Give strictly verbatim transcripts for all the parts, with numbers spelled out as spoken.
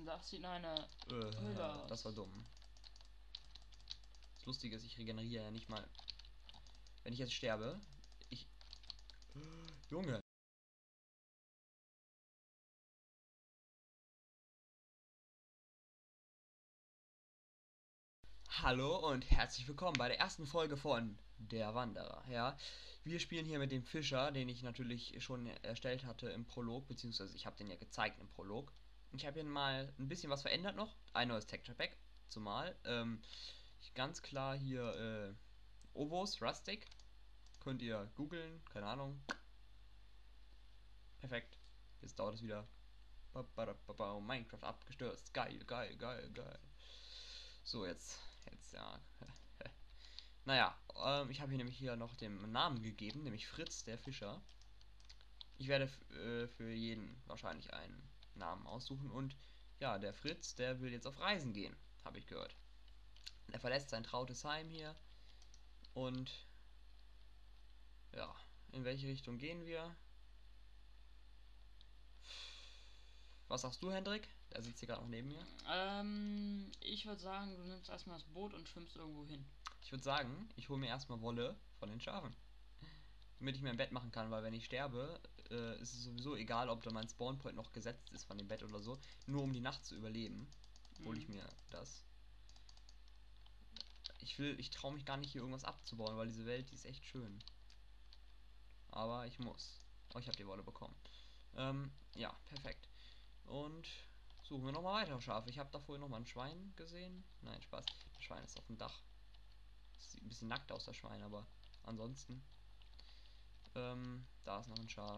Das sieht eine Äh, Höhle aus. das war dumm. Das Lustige ist, ich regeneriere ja nicht mal. Wenn ich jetzt sterbe, ich... Junge. Hallo und herzlich willkommen bei der ersten Folge von Der Wanderer. Ja, wir spielen hier mit dem Fischer, den ich natürlich schon erstellt hatte im Prolog, beziehungsweise ich habe den ja gezeigt im Prolog. Ich habe hier mal ein bisschen was verändert noch. Ein neues Texture Pack, zumal. Ähm, ich ganz klar hier äh, Ovos Rustic. Könnt ihr googeln, keine Ahnung. Perfekt. Jetzt dauert es wieder. Minecraft abgestürzt. Geil, geil, geil, geil. So, jetzt, jetzt, ja. Naja, ähm, ich habe hier nämlich hier noch den Namen gegeben, nämlich Fritz, der Fischer. Ich werde äh, für jeden wahrscheinlich einen Namen aussuchen und ja, der Fritz, der will jetzt auf Reisen gehen, habe ich gehört. Er verlässt sein trautes Heim hier und ja, in welche Richtung gehen wir? Was sagst du, Hendrik? Der sitzt hier gerade noch neben mir. Ähm, ich würde sagen, du nimmst erstmal das Boot und schwimmst irgendwo hin. Ich würde sagen, ich hole mir erstmal Wolle von den Schafen. Damit ich mir ein Bett machen kann, weil wenn ich sterbe, äh, ist es sowieso egal, ob da mein Spawnpoint noch gesetzt ist von dem Bett oder so. Nur um die Nacht zu überleben, hole ich Mhm. mir das. Ich will, ich traue mich gar nicht hier irgendwas abzubauen, weil diese Welt, die ist echt schön. Aber ich muss. Oh, ich habe die Wolle bekommen. Ähm, ja, perfekt. Und suchen wir nochmal weitere Schafe. Ich habe da vorhin nochmal ein Schwein gesehen. Nein, Spaß. Das Schwein ist auf dem Dach. Das sieht ein bisschen nackt aus, das Schwein, aber ansonsten. Ähm, da ist noch ein Schaf.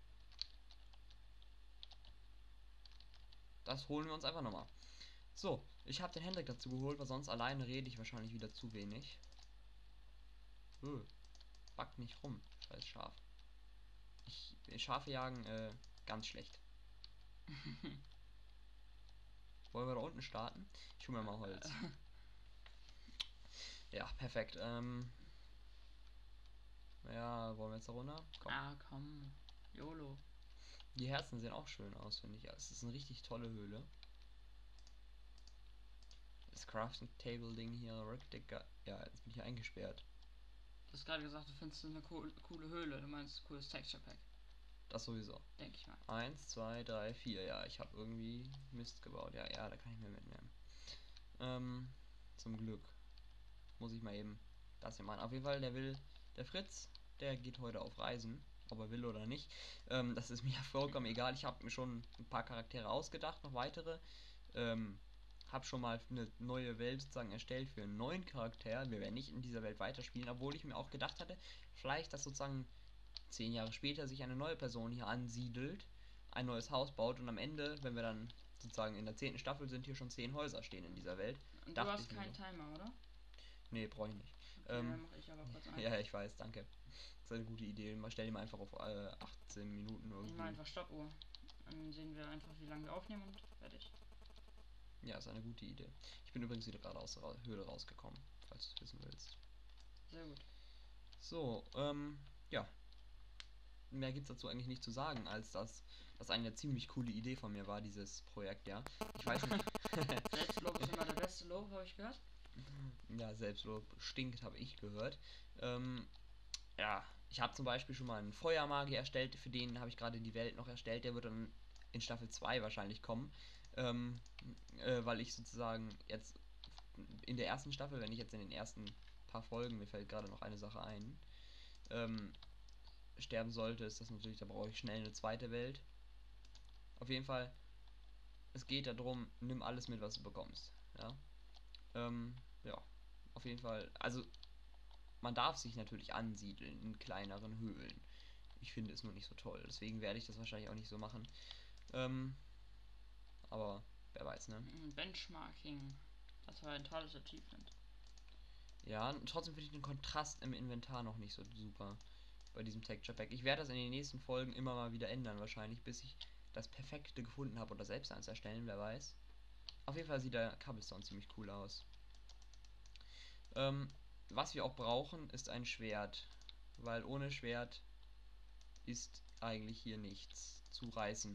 Das holen wir uns einfach nochmal. So, ich habe den Hendrik dazu geholt, weil sonst alleine rede ich wahrscheinlich wieder zu wenig. Öh, back nicht rum, scheiß Schaf. Ich, Schafe jagen, äh, ganz schlecht. Wollen wir da unten starten? Ich hole mir mal Holz. Ja, perfekt. Ähm, ja, wollen wir jetzt da runter? Komm. Ah, komm. YOLO. Die Herzen sehen auch schön aus, finde ich. Es ist eine richtig tolle Höhle. Das Crafting Table Ding hier, Rückdecker. Ja, jetzt bin ich hier eingesperrt. Du hast gerade gesagt, du findest eine co coole Höhle. Du meinst cooles Texture Pack. Das sowieso. Denke ich mal. Eins, zwei, drei, vier. Ja, ich habe irgendwie Mist gebaut. Ja, ja, da kann ich mir mitnehmen. Ähm, zum Glück. Muss ich mal eben das hier machen. Auf jeden Fall, der will, der Fritz, der geht heute auf Reisen. Ob er will oder nicht. Ähm, das ist mir vollkommen egal. Ich habe mir schon ein paar Charaktere ausgedacht, noch weitere. Ähm, habe schon mal eine neue Welt sozusagen erstellt für einen neuen Charakter. Wir werden nicht in dieser Welt weiterspielen, obwohl ich mir auch gedacht hatte, vielleicht, dass sozusagen zehn Jahre später sich eine neue Person hier ansiedelt, ein neues Haus baut und am Ende, wenn wir dann sozusagen in der zehnten Staffel sind, hier schon zehn Häuser stehen in dieser Welt. Und du hast keinen so. Timer, oder? Nee, brauche ich nicht. Okay, ähm, dann mache ich aber kurz ein. Ja, ich weiß, danke. Das ist eine gute Idee. Mal stell die mal einfach auf äh, achtzehn Minuten irgendwie. Ich mache einfach Stoppuhr. Dann sehen wir einfach, wie lange wir aufnehmen und fertig. Ja, ist eine gute Idee. Ich bin übrigens wieder gerade aus der Höhle rausgekommen, falls du es wissen willst. Sehr gut. So, ähm, ja. Mehr gibt es dazu eigentlich nicht zu sagen, als dass das eine ziemlich coole Idee von mir war, dieses Projekt, ja. Ich weiß nicht. Selbstlob ist immer der beste Lob, habe ich gehört. Ja, Selbstlob stinkt, habe ich gehört. Ähm, ja, ich habe zum Beispiel schon mal einen Feuermagier erstellt, für den habe ich gerade die Welt noch erstellt, der wird dann in Staffel zwei wahrscheinlich kommen, ähm, äh, weil ich sozusagen jetzt in der ersten Staffel, wenn ich jetzt in den ersten paar Folgen, mir fällt gerade noch eine Sache ein, ähm, sterben sollte, ist das natürlich, da brauche ich schnell eine zweite Welt. Auf jeden Fall, es geht darum, nimm alles mit, was du bekommst, ja. Ähm, ja, auf jeden Fall, also man darf sich natürlich ansiedeln in kleineren Höhlen. Ich finde es nur nicht so toll. Deswegen werde ich das wahrscheinlich auch nicht so machen. Ähm, aber wer weiß, ne? Benchmarking. Das war ein tolles Achievement. Ja, trotzdem finde ich den Kontrast im Inventar noch nicht so super bei diesem Texture Pack. Ich werde das in den nächsten Folgen immer mal wieder ändern, wahrscheinlich, bis ich das Perfekte gefunden habe oder selbst eins erstellen, wer weiß. Auf jeden Fall sieht der Cobblestone ziemlich cool aus. Ähm, was wir auch brauchen, ist ein Schwert. Weil ohne Schwert ist eigentlich hier nichts zu reißen.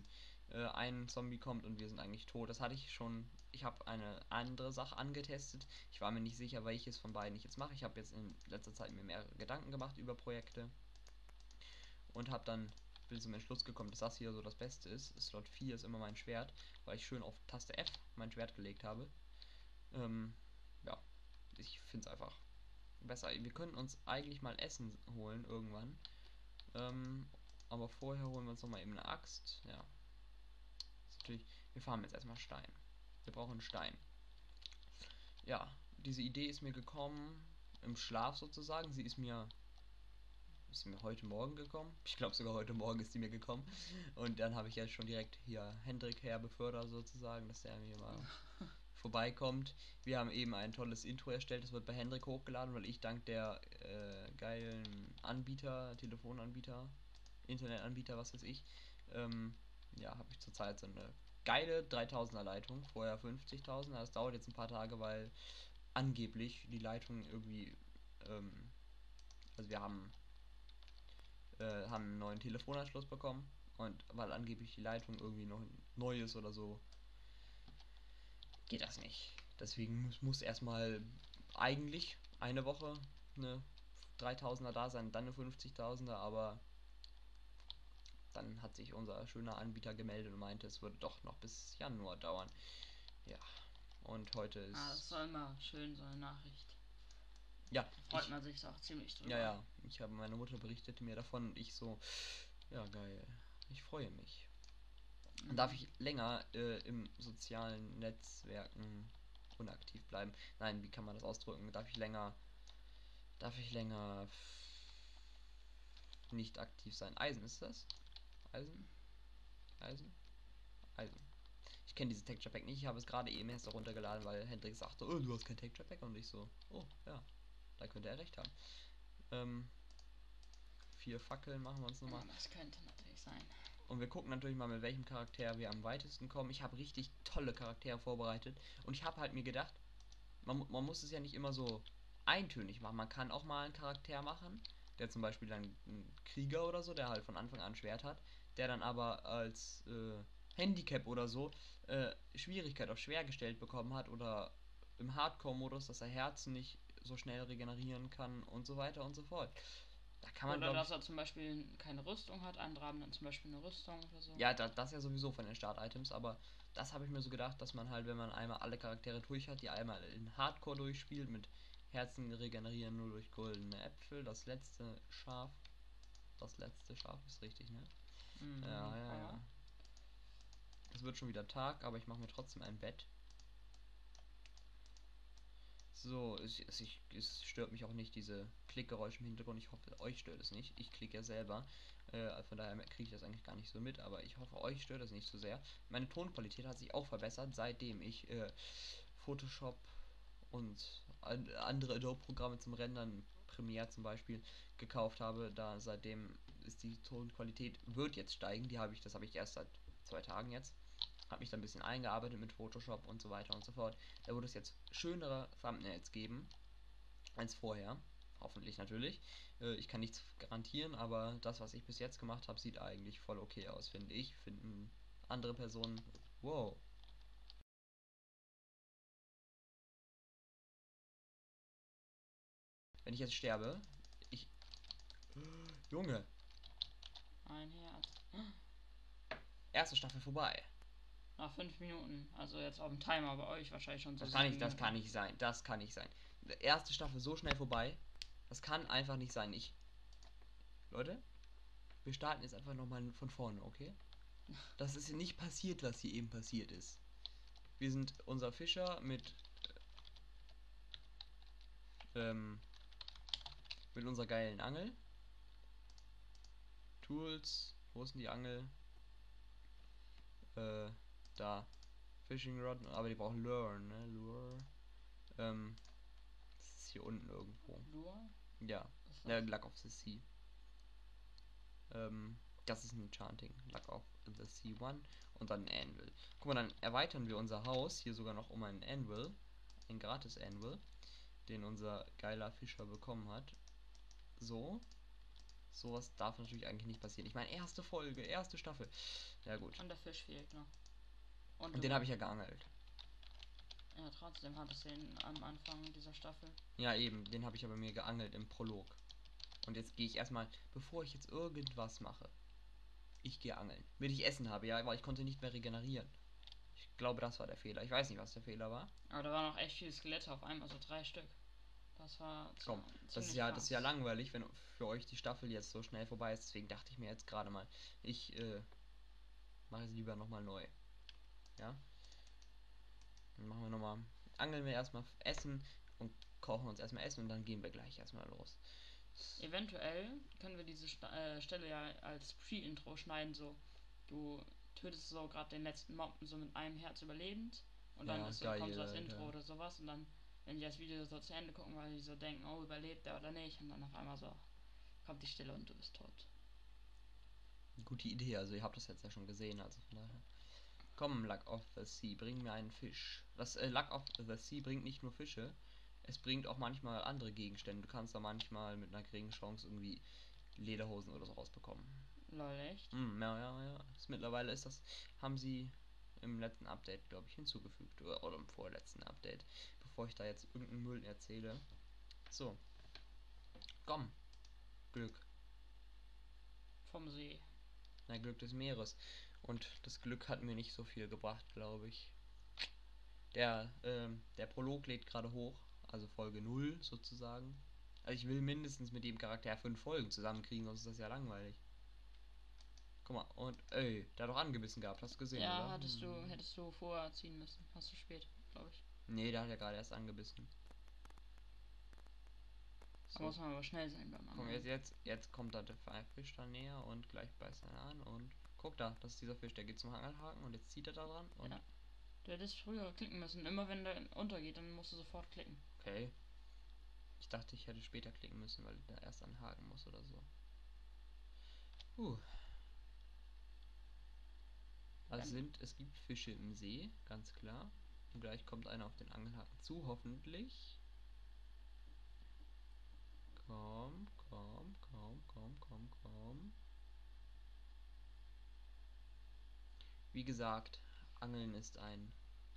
äh, ein Zombie kommt und wir sind eigentlich tot. Das hatte ich schon. Ich habe eine andere Sache angetestet. Ich war mir nicht sicher, welches von beiden ich jetzt mache. Ich habe jetzt in letzter Zeit mir mehr Gedanken gemacht über Projekte und habe dann bin zum Entschluss gekommen, dass das hier so das Beste ist. Slot vier ist immer mein Schwert, weil ich schön auf Taste F mein Schwert gelegt habe. Ähm, ja, ich finde es einfach besser. Wir können uns eigentlich mal Essen holen irgendwann. Ähm, aber vorher holen wir uns noch mal eben eine Axt. Ja, ist natürlich. Wir farmen jetzt erstmal Stein. Wir brauchen Stein. Ja, diese Idee ist mir gekommen im Schlaf sozusagen. Sie ist mir ist mir heute Morgen gekommen. Ich glaube sogar heute Morgen ist sie mir gekommen. Und dann habe ich ja schon direkt hier Hendrik her befördert sozusagen, dass der mir mal vorbeikommt. Wir haben eben ein tolles Intro erstellt. Das wird bei Hendrik hochgeladen, weil ich dank der äh, geilen Anbieter, Telefonanbieter, Internetanbieter, was weiß ich, ähm, ja, habe ich zurzeit so eine geile dreitausender Leitung. Vorher fünfzigtausend. Das dauert jetzt ein paar Tage, weil angeblich die Leitung irgendwie, ähm, also wir haben äh, haben einen neuen Telefonanschluss bekommen und weil angeblich die Leitung irgendwie noch neu ist oder so, geht das nicht. Deswegen muss, muss erstmal eigentlich eine Woche eine dreitausender da sein, dann eine fünfzigtausender, aber dann hat sich unser schöner Anbieter gemeldet und meinte, es würde doch noch bis Januar dauern. Ja, und heute ist... Ah, das war immer schön, so eine Nachricht. Ja, Da freut ich, man sich auch ziemlich drüber. ja, ja, ich habe meine Mutter berichtete mir davon und ich so, ja geil, ich freue mich. Mhm. Darf ich länger äh, im sozialen Netzwerken unaktiv bleiben? Nein, wie kann man das ausdrücken? Darf ich länger, darf ich länger nicht aktiv sein? Eisen ist das? Eisen? Eisen? Eisen. Ich kenne dieses Texture Pack nicht, ich habe es gerade eben erst runtergeladen, weil Hendrik sagte, oh, du hast kein Texture Pack und ich so, oh, ja, da könnte er recht haben. Ähm, vier Fackeln machen wir uns nochmal. Ja, das könnte natürlich sein. Und wir gucken natürlich mal, mit welchem Charakter wir am weitesten kommen. Ich habe richtig tolle Charaktere vorbereitet. Und ich habe halt mir gedacht, man, man muss es ja nicht immer so eintönig machen. Man kann auch mal einen Charakter machen, der zum Beispiel dann ein Krieger oder so, der halt von Anfang an ein Schwert hat, der dann aber als äh, Handicap oder so äh, Schwierigkeit auf schwer gestellt bekommen hat oder im Hardcore-Modus, dass er Herzen nicht so schnell regenerieren kann und so weiter und so fort. Da kann man, Oder glaube dass ich, er zum Beispiel keine Rüstung hat, andere haben dann zum Beispiel eine Rüstung oder so. ja, da, das ja sowieso von den Start-Items, aber das habe ich mir so gedacht, dass man halt, wenn man einmal alle Charaktere durch hat, die einmal in Hardcore durchspielt, mit Herzen regenerieren nur durch goldene Äpfel, das letzte Schaf, das letzte Schaf ist richtig, ne? Mhm. Ja, ja, Ja. ja. Es wird schon wieder Tag, aber ich mache mir trotzdem ein Bett. So, es, es, ich, es stört mich auch nicht, diese Klickgeräusche im Hintergrund. Ich hoffe, euch stört es nicht. Ich klicke ja selber. Äh, von daher kriege ich das eigentlich gar nicht so mit, aber ich hoffe, euch stört es nicht so sehr. Meine Tonqualität hat sich auch verbessert, seitdem ich äh, Photoshop und an, andere Adobe-Programme zum Rendern, Premiere zum Beispiel, gekauft habe. Da seitdem ist die Tonqualität, wird jetzt steigen. Die habe ich, das habe ich erst seit zwei Tagen jetzt. Habe mich da ein bisschen eingearbeitet mit Photoshop und so weiter und so fort. Da wird es jetzt schönere Thumbnails geben als vorher. Hoffentlich natürlich. Äh, ich kann nichts garantieren, aber das, was ich bis jetzt gemacht habe, sieht eigentlich voll okay aus, finde ich. Finden andere Personen. Wow. Wenn ich jetzt sterbe, ich. Junge, Ein Herz. erste Staffel vorbei. Nach fünf Minuten. Also jetzt auf dem Timer bei euch wahrscheinlich schon so Das kann sieben nicht, das kann Minuten. nicht sein. Das kann nicht sein. Erste Staffel so schnell vorbei. Das kann einfach nicht sein. Ich. Leute, wir starten jetzt einfach nochmal von vorne, okay? Das ist ja nicht passiert, was hier eben passiert ist. Wir sind unser Fischer mit ähm, mit unserer geilen Angel. Tools, wo ist denn die Angel? Äh, da. Fishing Rod, aber die brauchen Lure, ne? Lure. Ähm, das ist hier unten irgendwo. Lure? Ja. Was ist Ne, das? Luck of the Sea. Ähm, das ist ein Enchanting. Luck of the Sea One. Und dann ein Anvil. Guck mal, dann erweitern wir unser Haus hier sogar noch um einen Anvil. Ein gratis Anvil, den unser geiler Fischer bekommen hat. So. Sowas darf natürlich eigentlich nicht passieren. Ich meine, erste Folge, erste Staffel. Ja gut. Und der Fisch fehlt noch. Und, Und den habe ich ja geangelt. Ja, trotzdem hattest du ihn am Anfang dieser Staffel. Ja, eben, den habe ich aber mir geangelt im Prolog. Und jetzt gehe ich erstmal, bevor ich jetzt irgendwas mache, ich gehe angeln. Damit ich Essen habe, ja, weil ich konnte nicht mehr regenerieren. Ich glaube, das war der Fehler. Ich weiß nicht, was der Fehler war. Aber da waren auch echt viele Skelette auf einmal, so drei Stück. Das war Komm, das ist ja, das ist ja langweilig, wenn für euch die Staffel jetzt so schnell vorbei ist. Deswegen dachte ich mir jetzt gerade mal, ich äh, mache es lieber nochmal neu. Ja? Dann machen wir nochmal, angeln wir erstmal Essen und kochen uns erstmal Essen und dann gehen wir gleich erstmal los. Eventuell können wir diese Sta äh, Stelle ja als Pre-Intro schneiden, so. Du tötest so gerade den letzten Mob so mit einem Herz überlebend und dann Ja, ist so, geil, kommt so das Alter. Intro oder sowas und dann, wenn die das Video so zu Ende gucken, weil die so denken, oh, überlebt er oder nicht und dann auf einmal so kommt die Stille und du bist tot. Gute Idee, also ihr habt das jetzt ja schon gesehen, also von daher. Komm, Luck of the Sea, bring mir einen Fisch. Das äh, Luck of the Sea bringt nicht nur Fische, es bringt auch manchmal andere Gegenstände. Du kannst da manchmal mit einer geringen Chance irgendwie Lederhosen oder so rausbekommen. Lol, echt? Hm, ja, ja, ja. Das, mittlerweile ist das, haben sie im letzten Update, glaube ich, hinzugefügt. Oder, oder im vorletzten Update. Bevor ich da jetzt irgendeinen Müll erzähle. So. Komm. Glück. Vom See. Na, Glück des Meeres. Und das Glück hat mir nicht so viel gebracht, glaube ich. Der, ähm, der Prolog lädt gerade hoch. Also Folge null sozusagen. Also ich will mindestens mit dem Charakter fünf Folgen zusammenkriegen, sonst ist das ja langweilig. Guck mal, und ey, der hat doch angebissen gehabt, hast du gesehen, Ja, oder? hattest du, Hm. hättest du vorher ziehen müssen. Hast du spät, glaube ich. Nee, der hat ja gerade erst angebissen. Da muss man aber schnell sein beim Komm, Angeln. jetzt, jetzt, jetzt kommt da der Fisch da näher und gleich beißt er an und guck da, das ist dieser Fisch, der geht zum Angelhaken und jetzt zieht er da dran und. Ja. Du hättest früher klicken müssen. Immer wenn der untergeht, dann musst du sofort klicken. Okay. Ich dachte, ich hätte später klicken müssen, weil der erst anhaken muss oder so. Huh. Also sind, es gibt Fische im See, ganz klar. Und gleich kommt einer auf den Angelhaken zu, hoffentlich. Komm, komm, komm, komm, komm, komm. Wie gesagt, Angeln ist ein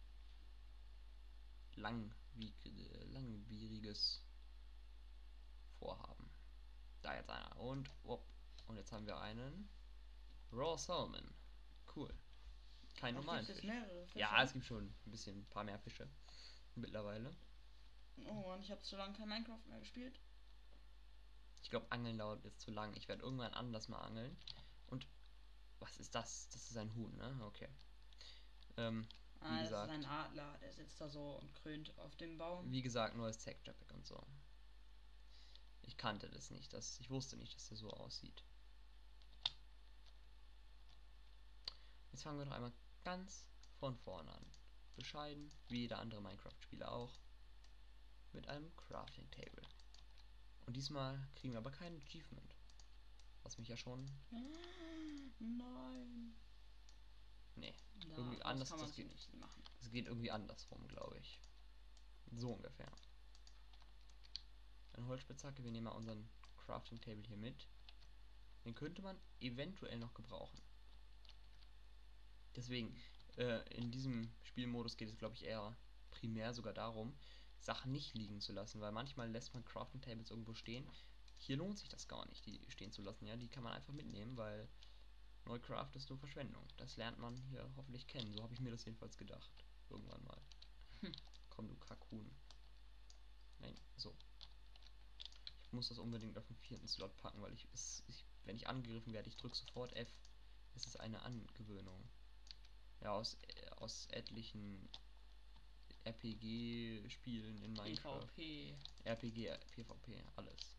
langwieriges Vorhaben. Da jetzt einer. Und, oh, und jetzt haben wir einen Raw Salmon. Cool. Kein normalen Fisch. Mehrere Fische? Ja, es gibt schon ein bisschen, ein paar mehr Fische. Mittlerweile. Oh Mann, ich habe zu lange kein Minecraft mehr gespielt. Ich glaube, Angeln dauert jetzt zu lang. Ich werde irgendwann anders mal angeln. Und was ist das? Das ist ein Huhn, ne? Okay. Ähm, wie Ah, das gesagt. ist ein Adler, der sitzt da so und krönt auf dem Baum. Wie gesagt, neues Texture Pack und so. Ich kannte das nicht. Das, ich wusste nicht, dass der so aussieht. Jetzt fangen wir doch einmal ganz von vorne an. Bescheiden, wie jeder andere Minecraft-Spieler auch. Mit einem Crafting Table. Und diesmal kriegen wir aber kein Achievement. Was mich ja schon. Nein. Nee. Da, irgendwie anders. kann Das geht, nicht machen. das geht irgendwie andersrum, glaube ich. So ungefähr. Eine Holzspitzhacke. Wir nehmen mal unseren Crafting Table hier mit. Den könnte man eventuell noch gebrauchen. Deswegen, äh, in diesem Spielmodus geht es, glaube ich, eher primär sogar darum, Sachen nicht liegen zu lassen, weil manchmal lässt man Crafting Tables irgendwo stehen. Hier lohnt sich das gar nicht, die stehen zu lassen, ja, die kann man einfach mitnehmen, weil Neukraft ist nur Verschwendung. Das lernt man hier hoffentlich kennen, so habe ich mir das jedenfalls gedacht. Irgendwann mal. Hm. Komm, du Kakun. Nein, so. Ich muss das unbedingt auf den vierten Slot packen, weil ich, es, ich wenn ich angegriffen werde, ich drücke sofort F. Es ist eine Angewöhnung. Ja, aus, äh, aus etlichen R P G-Spielen in Minecraft. PvP. R P G, PvP, alles.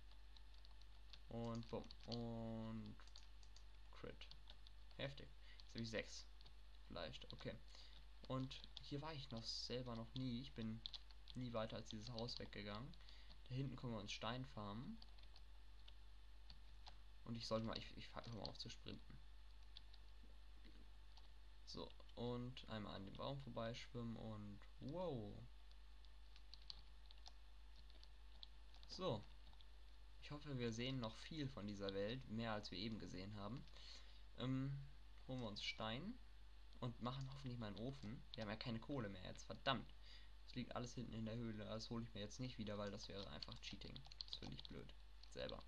Und bumm. Und Crit. Heftig. Jetzt habe ich sechs. Vielleicht, okay. Und hier war ich noch selber noch nie. Ich bin nie weiter als dieses Haus weggegangen. Da hinten können wir uns Stein farmen. Und ich sollte mal, ich, ich hör mal auf zu sprinten. So, und einmal an dem Baum vorbeischwimmen und wow. So. Ich hoffe, wir sehen noch viel von dieser Welt, mehr als wir eben gesehen haben. Ähm, holen wir uns Stein und machen hoffentlich mal einen Ofen. Wir haben ja keine Kohle mehr jetzt, verdammt. Das liegt alles hinten in der Höhle, das hole ich mir jetzt nicht wieder, weil das wäre einfach Cheating. Das finde ich blöd. Selber.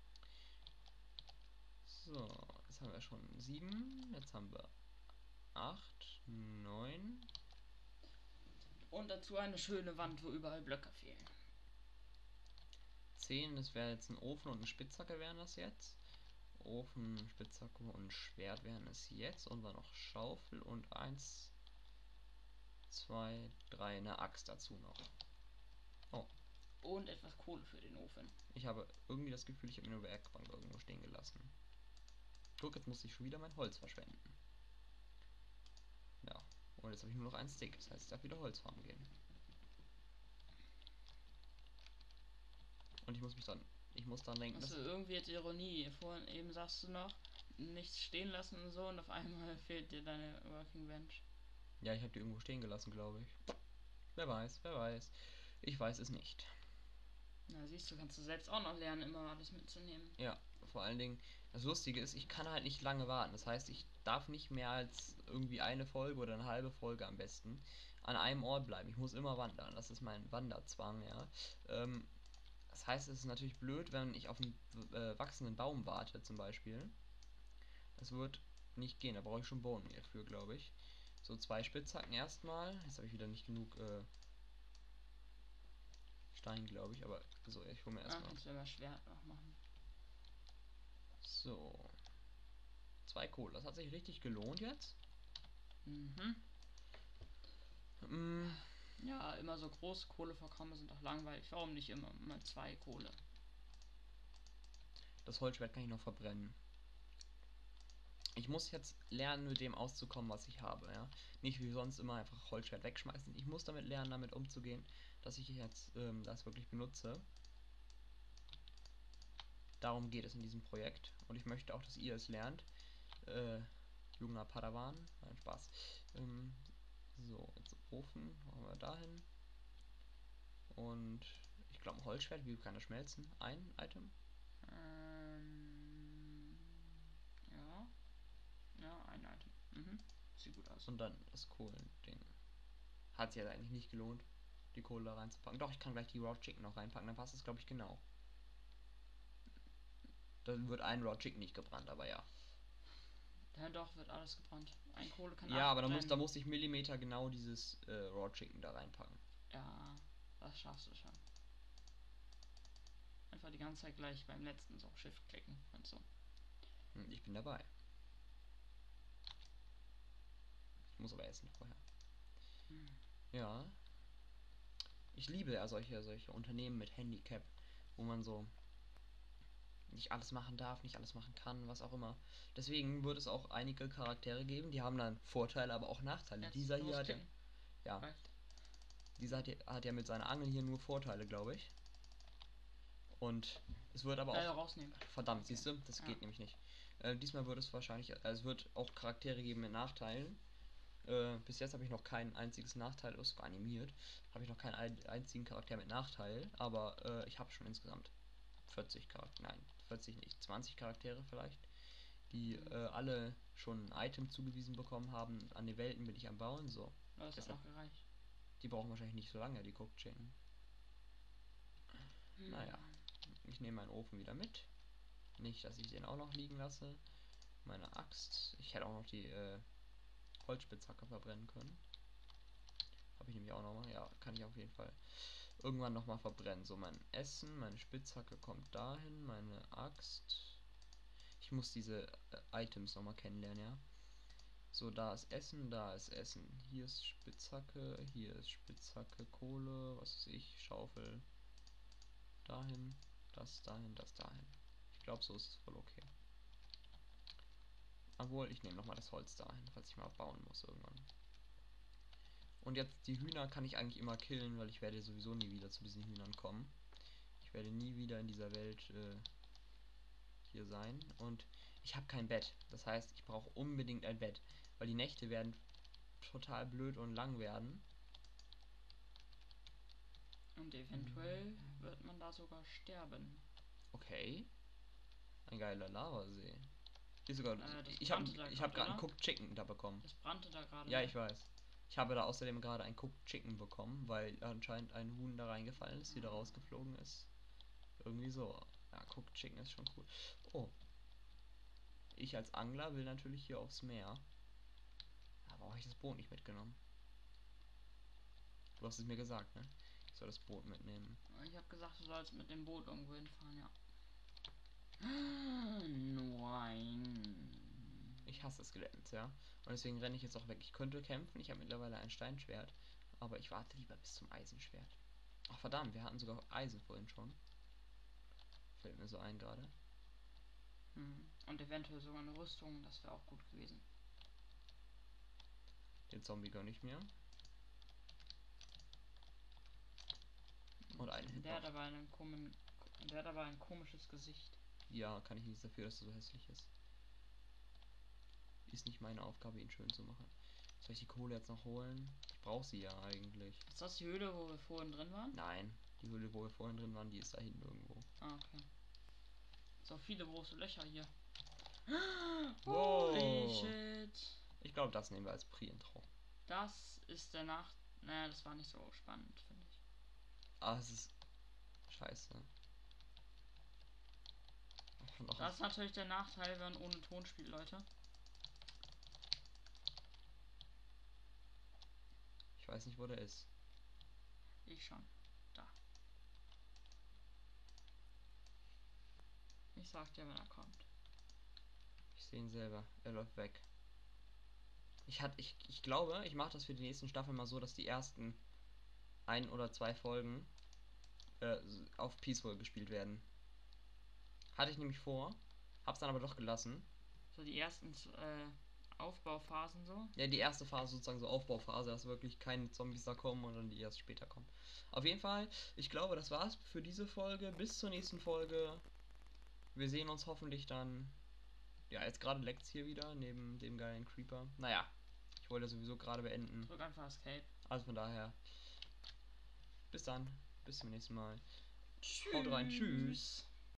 So, jetzt haben wir schon sieben, jetzt haben wir acht, neun. Und dazu eine schöne Wand, wo überall Blöcke fehlen. zehn, das wäre jetzt ein Ofen und eine Spitzhacke wären das jetzt. Ofen, Spitzhacke und Schwert wären es jetzt. Und dann noch Schaufel und eins, zwei, drei, eine Axt dazu noch. Oh. Und etwas Kohle für den Ofen. Ich habe irgendwie das Gefühl, ich habe mir eine Werkbank irgendwo stehen gelassen. Guck, jetzt muss ich schon wieder mein Holz verschwenden. Ja, und jetzt habe ich nur noch einen Stick. Das heißt, ich darf wieder Holz farmen gehen. Und ich muss mich dann, ich muss dann denken, Also irgendwie jetzt Ironie. Vorhin eben sagst du noch, nichts stehen lassen und so und auf einmal fehlt dir deine Working Bench. Ja, ich habe die irgendwo stehen gelassen, glaube ich. Wer weiß, wer weiß. Ich weiß es nicht. Na siehst du, kannst du selbst auch noch lernen, immer alles mitzunehmen. Ja, vor allen Dingen, das Lustige ist, ich kann halt nicht lange warten. Das heißt, ich darf nicht mehr als irgendwie eine Folge oder eine halbe Folge am besten an einem Ort bleiben. Ich muss immer wandern. Das ist mein Wanderzwang, ja. Ähm, das heißt, es ist natürlich blöd, wenn ich auf einen äh, wachsenden Baum warte, zum Beispiel. Das wird nicht gehen, da brauche ich schon Bone für, glaube ich. So, zwei Spitzhacken erstmal. Jetzt habe ich wieder nicht genug äh, Stein, glaube ich, aber so, ich hole mir Ah, erstmal. kannst du immer Schwert noch machen. So. Zwei Kohle. Das hat sich richtig gelohnt jetzt. Mhm. Mm. Ja, immer so große Kohlevorkommen sind auch langweilig. Warum nicht immer mal zwei Kohle? Das Holzschwert kann ich noch verbrennen. Ich muss jetzt lernen, mit dem auszukommen, was ich habe, ja. Nicht wie sonst immer einfach Holzschwert wegschmeißen. Ich muss damit lernen, damit umzugehen, dass ich jetzt ähm, das wirklich benutze. Darum geht es in diesem Projekt. Und ich möchte auch, dass ihr es lernt. Äh, junger Padawan. Nein, Spaß. Ähm, so, jetzt Ofen. Machen wir dahin. Und ich glaube, ein Holzschwert, wie kann das schmelzen? Ein Item? Ähm, ja. Ja, ein Item. Mhm. Sieht gut aus. Und dann das Kohlending. Hat sich ja eigentlich nicht gelohnt, die Kohle da reinzupacken. Doch, ich kann gleich die Raw Chicken noch reinpacken, dann passt es, glaube ich, genau. Dann wird ein Raw Chicken nicht gebrannt, aber ja. Ja, doch, wird alles gebrannt. Ein Kohle kann Ja, acht aber da muss, da brennen. muss ich Millimeter genau dieses äh, Raw Chicken da reinpacken. Ja, das schaffst du schon. Einfach die ganze Zeit gleich beim letzten so Shift klicken und so. Hm, ich bin dabei. Ich muss aber essen vorher. Hm. Ja. Ich liebe ja solche, solche Unternehmen mit Handicap, wo man so nicht alles machen darf, nicht alles machen kann, was auch immer. Deswegen wird es auch einige Charaktere geben, die haben dann Vorteile, aber auch Nachteile. Jetzt, Dieser du hier musst hat ja, klicken. ja, Reicht. dieser hat ja, hat ja mit seiner Angel hier nur Vorteile, glaube ich. Und es wird aber Äh, auch, rausnehmen. verdammt, Okay. siehst du, das Ja. geht nämlich nicht. Äh, diesmal wird es wahrscheinlich, also es wird auch Charaktere geben mit Nachteilen. Äh, bis jetzt habe ich noch kein einziges Nachteil, ist sogar animiert, habe ich noch keinen ein, einzigen Charakter mit Nachteil, aber äh, ich habe schon insgesamt vierzig Charaktere, nein, vierzig nicht, zwanzig Charaktere vielleicht, die Mhm. äh, alle schon ein Item zugewiesen bekommen haben. An den Welten bin ich am Bauen, so. Das hat Deshalb, noch gereicht. die brauchen wahrscheinlich nicht so lange, die Cooked Chicken. Hm. Naja, ich nehme meinen Ofen wieder mit. Nicht, dass ich den auch noch liegen lasse. Meine Axt. Ich hätte auch noch die äh, Holzspitzhacke verbrennen können. Habe ich nämlich auch noch mal. Ja, kann ich auf jeden Fall irgendwann noch mal verbrennen. So, mein Essen, meine Spitzhacke kommt dahin. Meine Axt. Ich muss diese äh, Items noch mal kennenlernen, ja. So, da ist Essen, da ist Essen. Hier ist Spitzhacke, hier ist Spitzhacke, Kohle, was weiß ich, Schaufel. Dahin, das dahin, das dahin. Ich glaube, so ist es voll okay. Obwohl, ich nehme nochmal das Holz dahin, falls ich mal bauen muss irgendwann. Und jetzt die Hühner kann ich eigentlich immer killen, weil ich werde sowieso nie wieder zu diesen Hühnern kommen. Ich werde nie wieder in dieser Welt äh, hier sein. Und ich habe kein Bett. Das heißt, ich brauche unbedingt ein Bett. Weil die Nächte werden total blöd und lang werden. Und eventuell wird man da sogar sterben. Okay. Ein geiler Lavasee. Hier sogar. Äh, das Ich habe brannte da ich hab gerade, gerade einen oder? Cooked Chicken da bekommen. Das brannte da gerade, Ja, ne? ich weiß. Ich habe da außerdem gerade ein Cooked Chicken bekommen, weil anscheinend ein Huhn da reingefallen ist, wieder rausgeflogen ist. Irgendwie so. Ja, Cooked Chicken ist schon cool. Oh. Ich als Angler will natürlich hier aufs Meer. Aber habe ich das Boot nicht mitgenommen? Du hast es mir gesagt, ne? Ich soll das Boot mitnehmen. Ich habe gesagt, du sollst mit dem Boot irgendwo hinfahren, ja. Nein. Ich hasse Skeletons, ja. Und deswegen renne ich jetzt auch weg. Ich könnte kämpfen, ich habe mittlerweile ein Steinschwert. Aber ich warte lieber bis zum Eisenschwert. Ach verdammt, wir hatten sogar Eisen vorhin schon. Fällt mir so ein gerade. Hm. Und eventuell sogar eine Rüstung, das wäre auch gut gewesen. Den Zombie gönne ich mir. Und einen Hit Der noch. hat aber einen komischen, der hat aber ein komisches Gesicht. Ja, kann ich nichts dafür, dass er so hässlich ist. Ist nicht meine Aufgabe, ihn schön zu machen. Soll ich die Kohle jetzt noch holen? Ich brauche sie ja eigentlich. Ist das die Höhle, wo wir vorhin drin waren? Nein, die Höhle, wo wir vorhin drin waren, die ist da hinten irgendwo. Ah, okay. So viele große Löcher hier. Holy Wow. shit. Ich glaube, das nehmen wir als Pre-Intro. Das ist der Nacht. Naja, das war nicht so spannend, finde ich. Ah, es ist scheiße. Oh, noch Das ist natürlich der Nachteil, wenn man ohne Ton spielt, Leute. Ich weiß nicht, wo der ist. Ich schon. Da. Ich sag dir, wenn er kommt. Ich sehe ihn selber. Er läuft weg. Ich, hat, ich, ich glaube, ich mache das für die nächsten Staffeln mal so, dass die ersten ein oder zwei Folgen äh, auf Peaceful gespielt werden. Hatte ich nämlich vor, hab's dann aber doch gelassen. So die ersten äh, Aufbauphasen so. Ja, die erste Phase sozusagen so Aufbauphase, dass wirklich keine Zombies da kommen und dann die erst später kommen. Auf jeden Fall, ich glaube, das war's für diese Folge. Bis zur nächsten Folge. Wir sehen uns hoffentlich dann. Ja, jetzt gerade leckt's hier wieder, neben dem geilen Creeper. Naja, ich wollte sowieso gerade beenden. Drück einfach Escape. Also von daher, bis dann, bis zum nächsten Mal. Tschüss. Haut rein, tschüss.